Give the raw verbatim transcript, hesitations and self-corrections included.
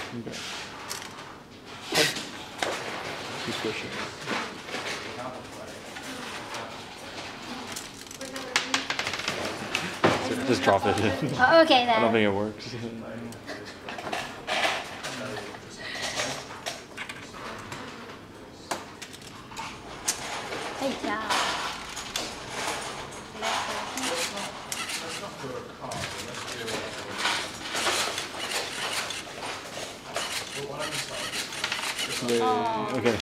Okay. You squish it. Just drop it. Oh, okay then. I don't think it works. Hey, yeah. Okay.